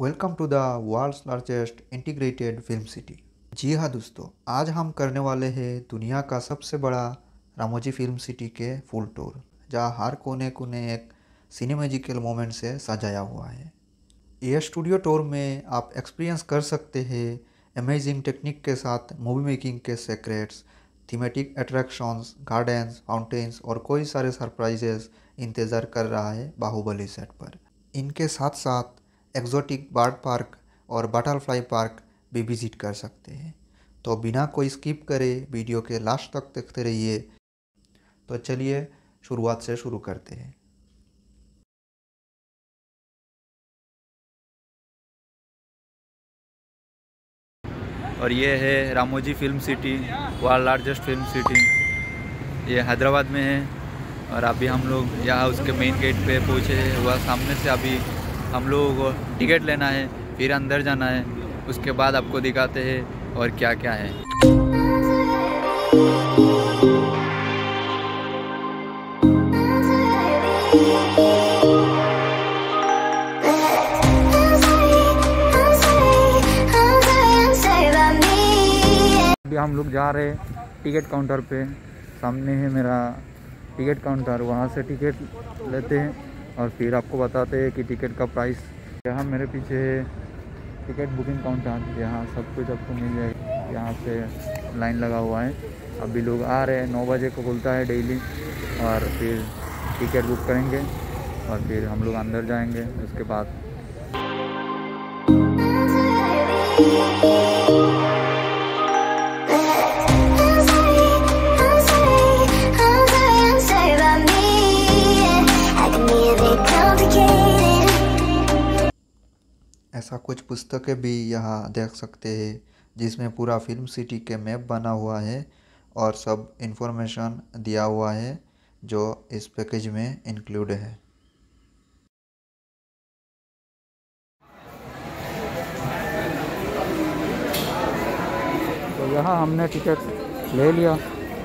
Welcome to the world's largest integrated film city. जी हाँ दोस्तों, आज हम करने वाले हैं दुनिया का सबसे बड़ा रामोजी फिल्म सिटी के फुल टूर, जहाँ हर कोने कोने एक सिनेमैजिकल मोमेंट से सजाया हुआ है। यह स्टूडियो टूर में आप एक्सपीरियंस कर सकते हैं अमेजिंग टेक्निक के साथ मूवी मेकिंग के secrets, thematic attractions, gardens, fountains और कोई सारे सरप्राइजेस इंतज़ार कर रहा है बाहुबली सेट पर। इनके साथ साथ एक्जोटिक बर्ड पार्क और बटरफ्लाई पार्क भी विजिट कर सकते हैं। तो बिना कोई स्किप करे वीडियो के लास्ट तक देखते रहिए। तो चलिए शुरुआत से शुरू करते हैं। और ये है Ramoji film city, world largest film city. ये हैदराबाद में है और अभी हम लोग यहाँ उसके मेन गेट पे पहुँचे हैं। वह सामने से अभी हम लोगों को टिकट लेना है, फिर अंदर जाना है। उसके बाद आपको दिखाते हैं और क्या क्या है। अभी हम लोग जा रहे हैं टिकट काउंटर पे। सामने है मेरा टिकट काउंटर, वहाँ से टिकट लेते हैं और फिर आपको बताते हैं कि टिकट का प्राइस। यहाँ मेरे पीछे है टिकट बुकिंग काउंटर, यहाँ सब कुछ आपको मिल जाएगा। यहाँ पे लाइन लगा हुआ है। अभी लोग आ रहे हैं, 9 बजे को खुलता है डेली। और फिर टिकट बुक करेंगे और फिर हम लोग अंदर जाएंगे। उसके बाद ऐसा कुछ पुस्तकें भी यहाँ देख सकते हैं, जिसमें पूरा फिल्म सिटी के मैप बना हुआ है और सब इन्फॉर्मेशन दिया हुआ है जो इस पैकेज में इंक्लूड है। तो यहाँ हमने टिकट ले लिया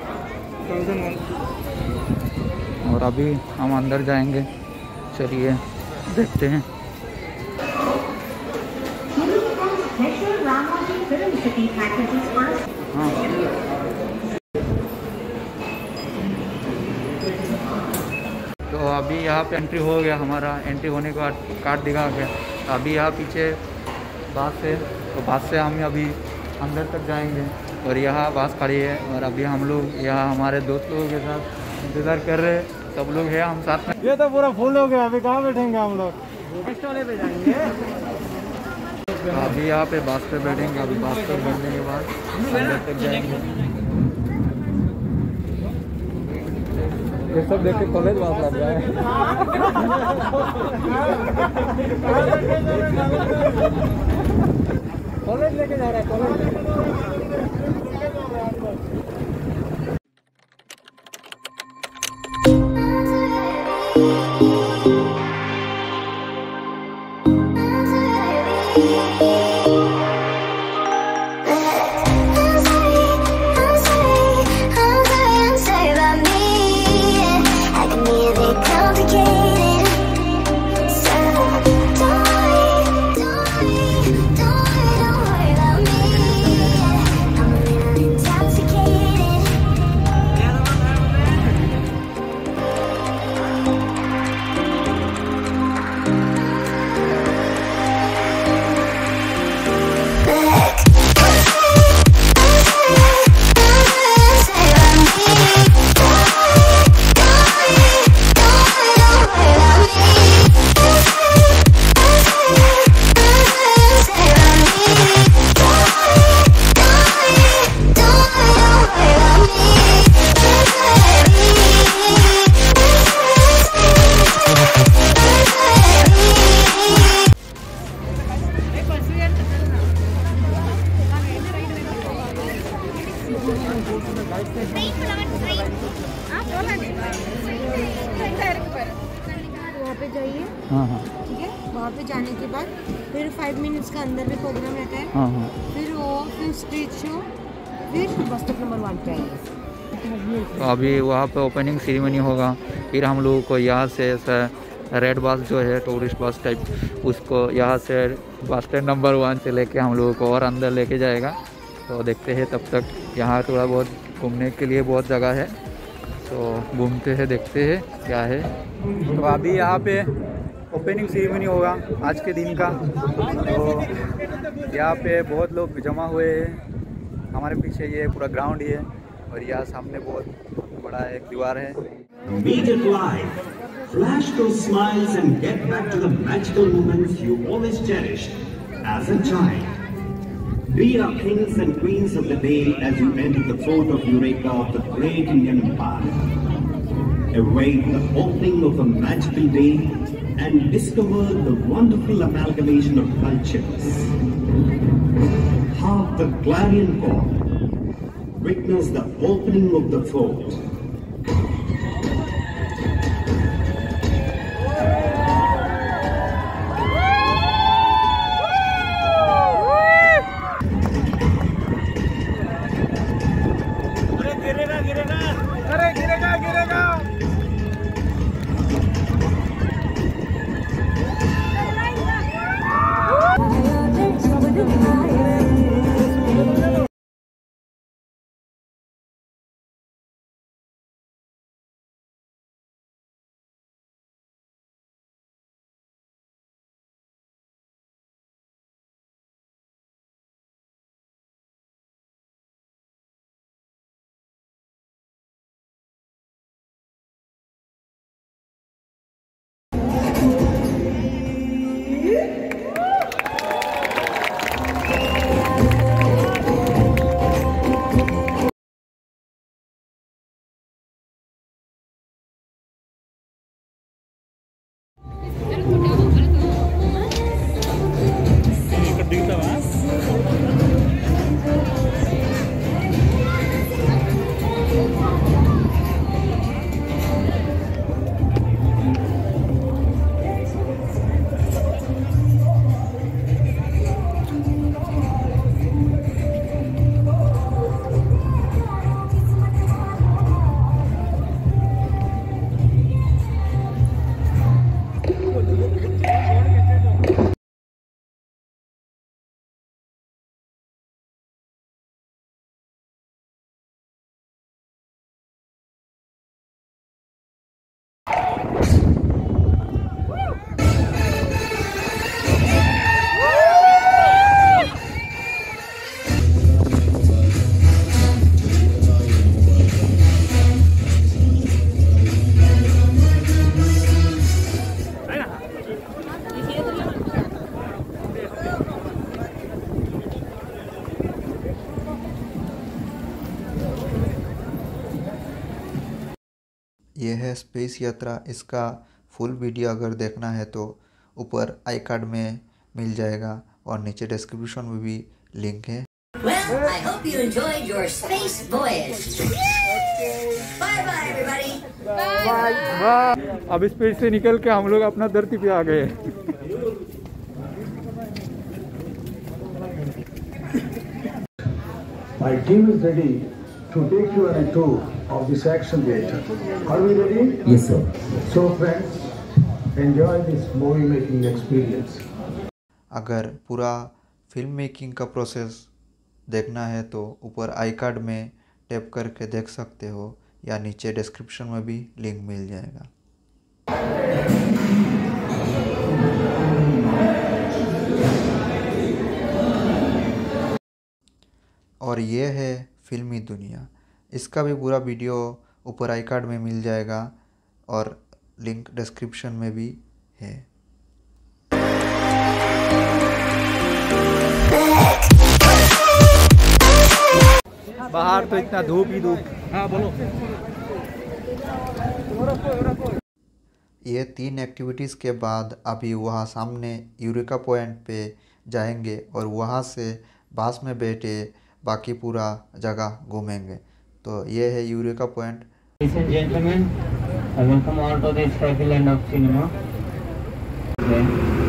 और अभी हम अंदर जाएंगे। चलिए देखते हैं। हाँ, तो अभी यहाँ पे एंट्री हो गया। हमारा एंट्री होने के बाद कार्ड दिखा गया। तो अभी यहाँ पीछे बस है, तो बस से हम अभी अंदर तक जाएंगे। और यहाँ बस खड़ी है और अभी हम लोग यहाँ हमारे दोस्त लोगों के साथ इंतज़ार कर रहे हैं। सब लोग हैं हम साथ में। ये तो पूरा फुल हो गया। अभी कहाँ बैठेंगे हम लोग? स्टॉले पे जाएंगे। अभी यहाँ पे बस पे बैठेंगे। अभी बस पे बैठने के बाद अंदर तक जाएंगे। ये सब देख के कॉलेज बस लग रहा है। कॉलेज लेके जा रहा है, कॉलेज। वहाँ पे जाइए। हाँ हाँ, ठीक है, वहाँ पे जाने के बाद फिर 5 मिनट्स का अंदर भी प्रोग्राम रहता है। हाँ हाँ। फिर स्ट्रीट शो, फिर बस स्टॉप नंबर 1 पे आइए। तो अभी वहाँ पे ओपनिंग सेरेमनी होगा। फिर हम लोगों को यहाँ से रेड बस जो है टूरिस्ट बस टाइप, उसको यहाँ से बस स्टैंड नंबर 1 से लेके हम लोगों को और अंदर लेके जाएगा। तो देखते हैं, तब तक यहाँ थोड़ा बहुत घूमने के लिए बहुत जगह है, तो घूमते हैं, देखते हैं क्या है। तो अभी यहाँ पे ओपनिंग सेरेमनी होगा आज के दिन का। तो यहाँ पे बहुत लोग जमा हुए हैं। हमारे पीछे ये पूरा ग्राउंड ही है और यहाँ सामने बहुत बड़ा एक दीवार है। Meet it live. Flash those smiles and get back to the magical moments you always cherished as a child. Be our kings and queens of the day as you enter the fort of Eureka of the great Indian Empire. Await the opening of a magical day and discover the wonderful amalgamation of cultures. Hark the clarion call. Witness the opening of the fort. ये है space यात्रा। इसका full video अगर देखना है तो ऊपर I card में मिल जाएगा और नीचे डिस्क्रिप्शन में भी लिंक है। Well, I hope you enjoyed your space voyage. Bye bye everybody. Bye. अब स्पेस से निकल के हम लोग अपना धरती पे आ गए। My team is ready to take you on a tour of this action theatre. Are we ready? Yes, sir. So friends, enjoy this movie making experience. अगर पूरा फिल्म मेकिंग का प्रोसेस देखना है तो ऊपर आई कार्ड में tap करके देख सकते हो या नीचे डिस्क्रिप्शन में भी लिंक मिल जाएगा। और ये है फिल्मी दुनिया। इसका भी पूरा वीडियो ऊपर आई कार्ड में मिल जाएगा और लिंक डिस्क्रिप्शन में भी है। बाहर तो इतना धूप ही धूप। हाँ बोलो। ये 3 एक्टिविटीज़ के बाद अभी वहाँ सामने यूरेका पॉइंट पे जाएंगे और वहाँ से बस में बैठे बाकी पूरा जगह घूमेंगे। तो ये है Eureka point. Ladies and gentlemen, I welcome all to this happy land of cinema. Okay.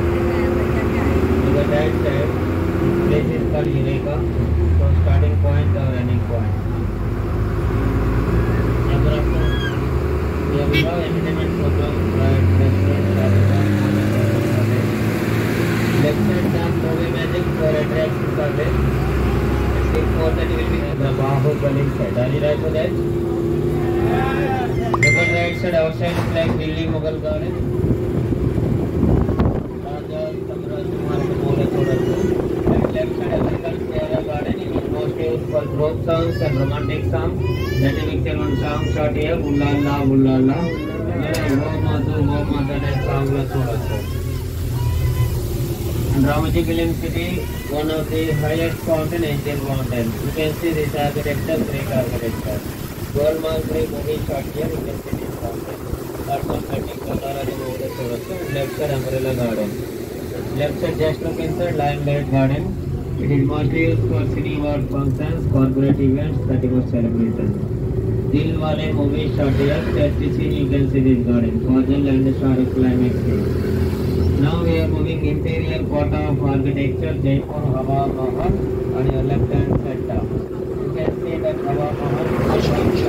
To the right side, this place is called Eureka. So starting point or ending point. यहाँ पर आपको Here we have entertainment program, rides, restaurants, left side dance movie magic for attractions are there. 4:30 will be the Bahubali side. Are you right for that? Look at right side outside is like Delhi Mughal Garden. Raja Samraj Kumar ke mole thoda so. And left side African Sierra Garden is mostly used for folk songs and romantic songs. That is picture one song shot here. Ulla la ulla la. Wo madu that song la thoda so. Ramoji Film City, one of the highest fountain, Angel Mountain. You can see this architecture, Greek architecture. Gold Mark Greek movie shot here, you can see this fountain. Urban cutting, Kotara movie also. Left side Umbrella Garden. Left side just look inside Limelight Garden. It is mostly used for city award functions, corporate events, 31st celebrations. Dilwale movie shot here, just scene you can see this garden. Fazal and Shahrukh climax scene. Now we are moving interior part of architecture, Jaipur Hawa Mahal on your left hand side top. You can see that Hawa Mahal is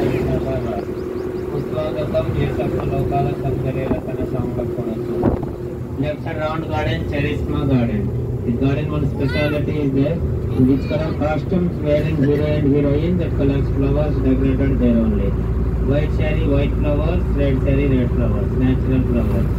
Uswagatam Jesappa Lokala Samjare Ratana Samlakonasu. Left side round garden, Charisma garden. This garden one speciality is there, in which color costumes wearing hero and heroine that colors flowers decorated there only. White cherry, white flowers, red cherry, red flowers, natural flowers.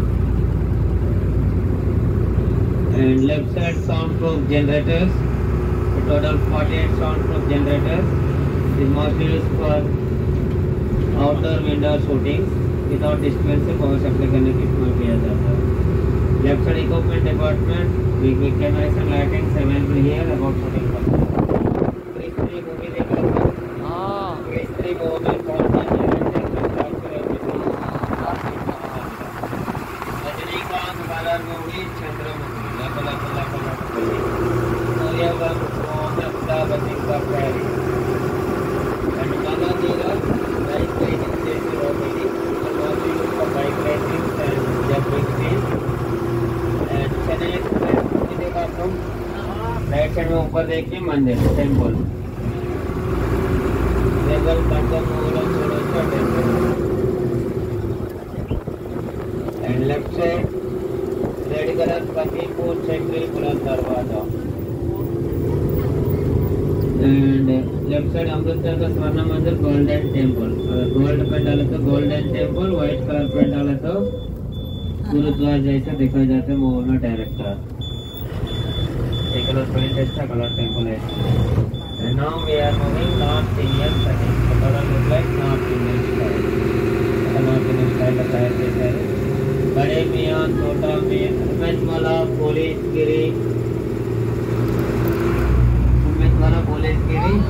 And left side soundproof generators, a total 48 soundproof generators. It is mostly used for outdoor window shootings without disturbance से power supply करने की इस्तेमाल किया जाता है. Left side equipment department, big cameras and lightings available here about 14%. Three movie देखा था. हाँ. Three movie कौन सा है? रजनीकांत बाला movie Chandramukhi. And Magadira, bike racing station already, and also used for bike racing and jumping scenes. And Chennai Express, ये देखा तुम? Right side में ऊपर देखिए मंदिर, टेम्पल. रेगल कंगम मूलम सोलोचा temple. And left side, red colour Fatehpur Sikri Buland दरवाजा. And left side अमृतसर का स्वर्ण मंदिर गोल्डन टेम्पल. अगर गोल्ड पे डाले तो गोल्डन टेम्पल, व्हाइट कलर पे डाले तो गुरुद्वारा जैसा दिखाई जाता है मूवी में डायरेक्टर. एक कलर पेंट अच्छा कलर टेम्पल है. And now we are moving North Indian setting. The color looks like North Indian style. North Indian style का टायर जैसा है. बड़े मियाँ, छोटा मियाँ, उम्मेदवाला, पुलिसगिरी, पुलिसगिरी,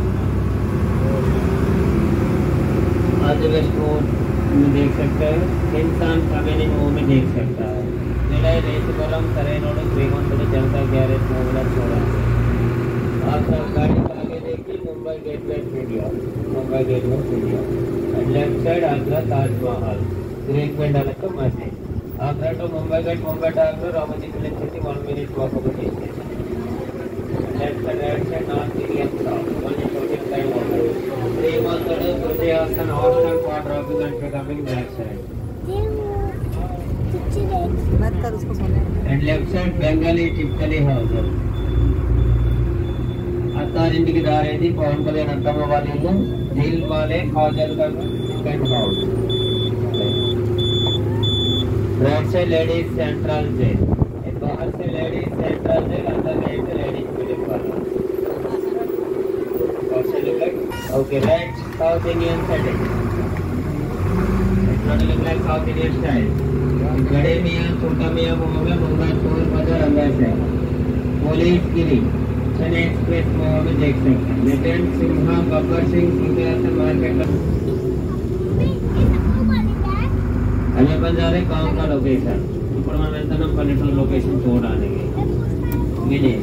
आदिवासी रोड में देख सकते हैं. इंसान कमेनी मूवी में देख सकता है. निलय रेतुगुलम सरेनोड श्रीमंतुड जनता गैरेज मूवी छोड़ा. आप सब गाड़ी आगे देखिए Mumbai gateway studio. And left side Agra Taj Mahal. Green paint डाले तो मस्जिद. Agra to Mumbai gate, Mumbai to Agra Ramoji film city 1 minute walk of the station. Left side, right side, North Indian South. Only shooting time over. 3 months ago, Surjay Hassan hostel for dropping and picking back side. And left side, Bengali typically house. अत्तार इंटिकी दारेदी पवन कल्याण अत्तम्मा वाली इल्लू. Dilwale Kajol का paint house. Right side ladies central jail. बाहर से ladies central jail, अंदर गए थे लेडीज फिल्म वाला. Okay, right, South Indian setting. It's not look like South Indian style. बड़े मियाँ, छोटा मियाँ मूवी में मुंबई चोर बाजार अंदर से. पुलिसगिरी, चेन्नई एक्सप्रेस मूवी में देख सकते हैं. लेटेंट सिंहा, गब्बर सिंह, सिंहासन मार्केट. अभी अपन जा रहे गाँव का लोकेशन. ఇప్పుడు మనం వెళ్తున్నాం పల్లెటూరు లొకేషన్ చూడడానికి. విలేజ్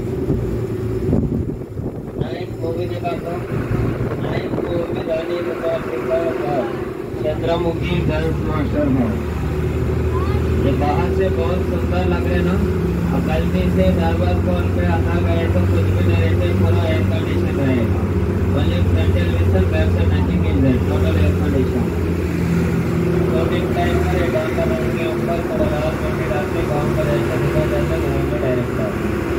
नाइट मूवी देखा तो नाइट मूवी में रानी प्रताप सिंह का चंद्रमुखी डांस मास्टर है. ये बाहर से बहुत सुंदर लग रहे ना. और गलती से दरबार कॉल पे आता गए तो कुछ भी नहीं रहते. पूरा एयर कंडीशन रहेगा. ओनली फ्रंट टेलीविजन बैक से nothing in that. Total air condition. Shooting time पर एकांतर के ऊपर थोड़ा लाल मिट्टी डाल के गाँव का जैसा दिखा जाता है में director.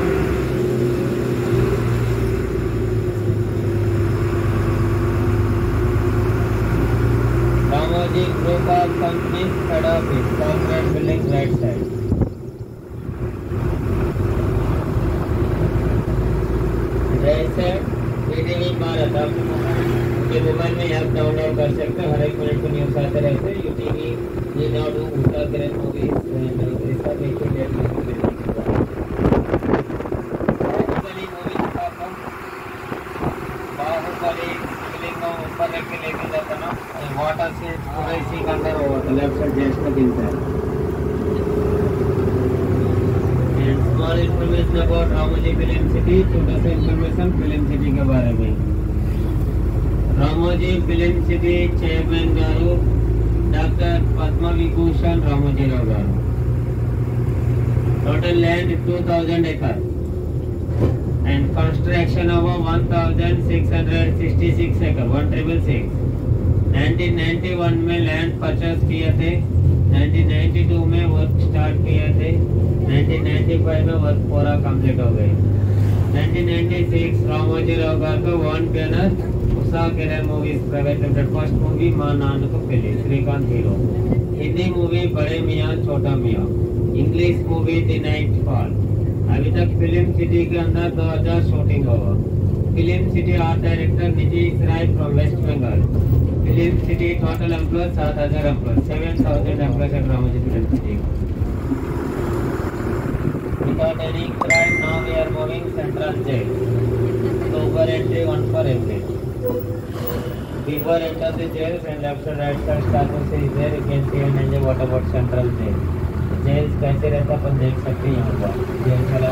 Ramoji Group of Companies head office, corporate building right side. जैसे टीवी भारत आप मोबाइल में ऐप डाउनलोड कर सकते हैं, हर एक मिनट को न्यूज़ आते रहते हैं। यूटीवी ये नाउ डू उल्टा करे मूवी ऐसा देखिए देखने को मिलता है। बाहुबली मूवी का बाहुबली फिल्म को ऊपर रख के लेके जाता ना, वाटर से पूरा इसी का अंदर होगा, लेफ्ट साइड जेस्ट का गिरता है। And small information about Ramoji film city, छोटा सा इन्फॉर्मेशन फिल्म सिटी के बारे में। Ramoji film city chairman garu doctor Padma Vibhushan Ramojirao garu. Total land 2000 acres and construction of 1666 acre 1666। 1991 में लैंड परचेस किए थे, 1992 में वर्क स्टार्ट किए थे, 1995 में वर्क पूरा कंप्लीट हो गए। 1996 Ramojirao garu one banner Usha Kerala movies private limited first movie मां नानक पेली, श्रीकांत हीरो। हिंदी मूवी बड़े Miyan Chota Miyan, English movie the night fall. अभी तक फिल्म सिटी के अंदर 2000 शूटिंग होगा। Film city art director Nitish Rai from West Bengal. Film city total employ 7000 employ, 7000 employ at Ramoji Film City. Without any crime, now we are moving central jail. Super entry 1 for every. Before enter the jail and left and right side status is there. You can see and what about central jail. Jail कैसे रहता अपन देख सकते हैं यहाँ पर। Jail चला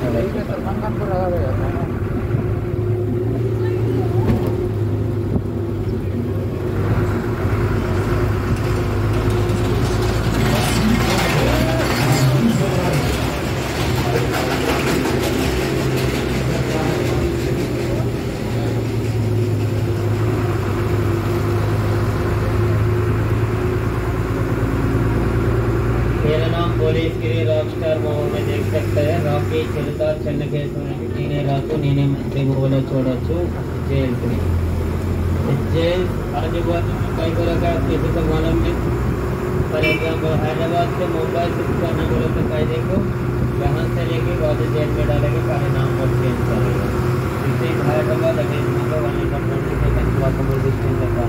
పోలీస్గిరి rock star movie देख सकते हैं। रॉकी चिलका चन्नकेश्वरी नीने रातू नीने मंत्री मूवी చూడొచ్చు। जेल जेल आजू बाजू में कई तरह का किसी को मालूम नहीं। फॉर एग्जाम्पल हैदराबाद से मुंबई शिफ्ट करना बोले तो कायदे को यहाँ से लेके बाद जेल में डालेंगे, पहले नाम पर चेंज करेगा। इसे Hyderabad against Mumbai 120 second walkable distance है।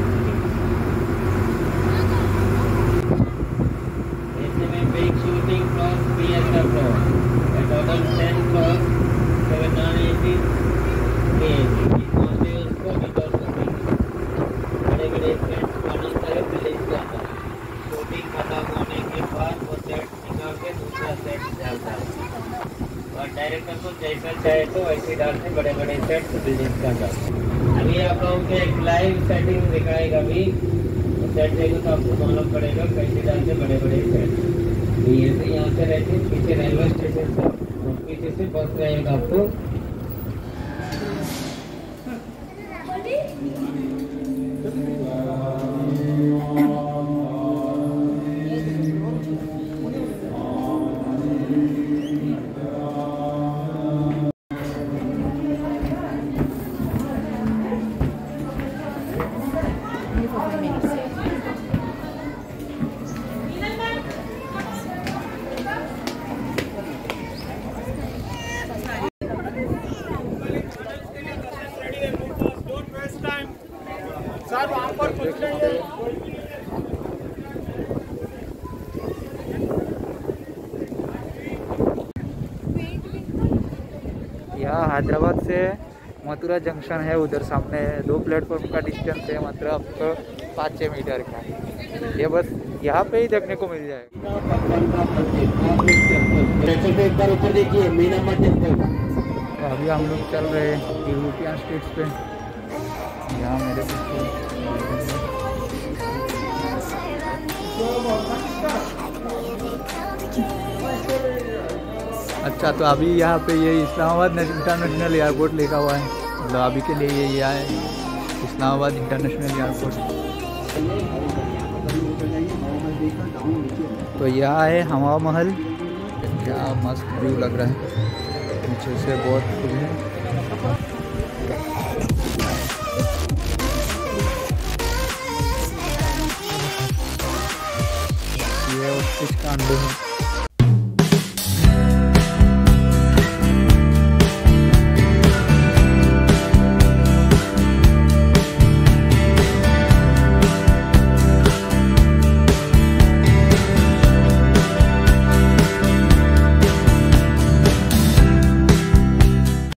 Big shooting floors, theatre floor. A total 10 floors, 7 non-AC, 3 AC. It's mostly used for without shooting. बड़े-बड़े सेट्स बनते हैं फिल्म के अंदर। शूटिंग खत्म होने के बाद वो सेट निकाल के दूसरा सेट डालता है और डायरेक्टर को जैसा चाहे तो वैसे डालते बड़े-बड़े सेट्स फिल्म के अंदर। अभी आप लोगों को एक लाइव सेटिंग दिखाएगा। अभी सेट देखो तो आपको मालूम पड़ेगा कैसे डालते बड़े-बड़े सेट। ये से यहाँ से रहते पीछे रेलवे स्टेशन से और पीछे से बस रहेगा आपको। यहाँ हैदराबाद से मथुरा जंक्शन है, उधर सामने 2 प्लेटफॉर्म का डिस्टेंस है, मात्र आपको 5-6 मीटर का। ये बस यहाँ पे ही देखने को मिल जाएगा। तो अभी हम लोग चल रहे हैं यूरोपियन स्ट्रीट्स पे। यहाँ मेरे अच्छा, तो अभी यहाँ पे ये इस्लामाबाद इंटरनेशनल एयरपोर्ट लिखा हुआ है, मतलब अभी के लिए ये है इस्लामाबाद इंटरनेशनल एयरपोर्ट। तो यह है हवा महल, क्या मस्त व्यू लग रहा है, नीचे से बहुत खुले है। ये ऑफिस का अंडर है।